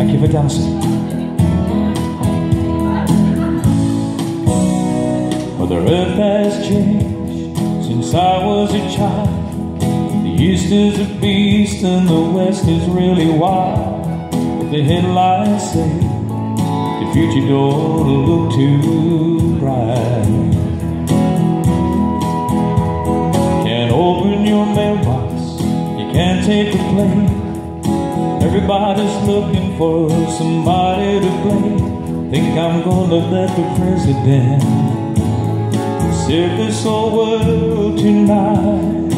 Thank you for dancing. Well, the earth has changed since I was a child. The east is a beast and the west is really wild. But the headlines say the future don't look too bright. Can't open your mailbox, you can't take a plane. Everybody's looking for somebody to blame. Think I'm gonna let the president save this whole world tonight.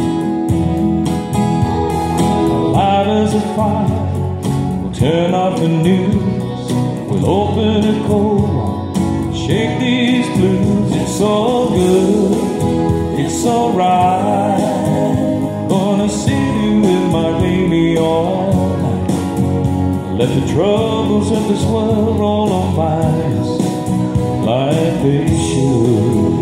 Our lighters are fire, we'll turn off the news. We'll open a cold one, shake these blues. It's all good, it's alright. Gonna sit here with my baby all night. Let the troubles of this world roll on by us like they should.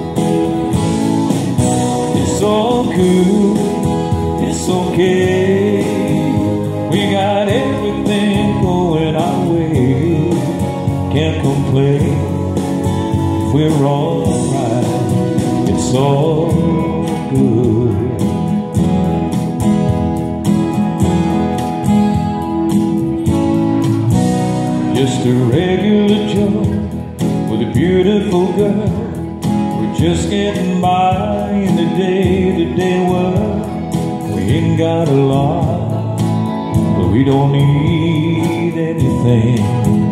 It's all good, it's okay. We got everything going our way. Can't complain if we're alright. It's all good. Just a regular Joe with a beautiful girl. We're just getting by in the day-to-day world. We ain't got a lot, but we don't need anything.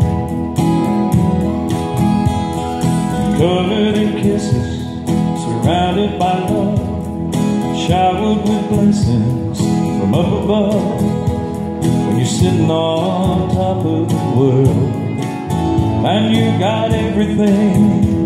Covered in kisses, surrounded by love, showered with blessings from up above. When you're sitting on top of the world and you got everything.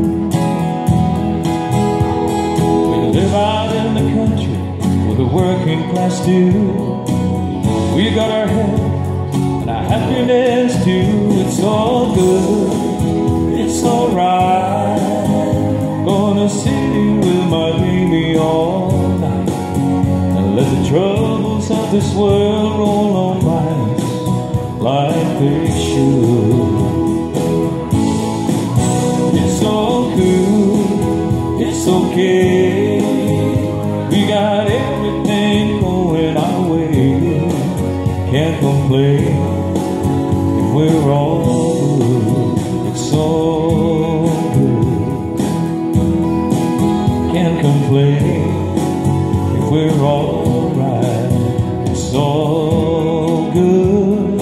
We live out in the country where the working class do. We got our health and our happiness too. It's all good, it's alright. Gonna sit here with my baby all night and let the troubles of this world roll on by us like they should. It's all good, it's okay. We got everything going our way. Can't complain if we're all good. It's all good. Can't complain if we're all right. It's all good.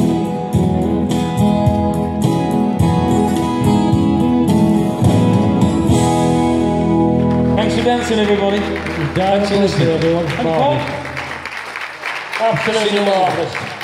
Thanks for dancing, everybody. Thanks for listening, everyone. And Paul. Absolutely marvellous.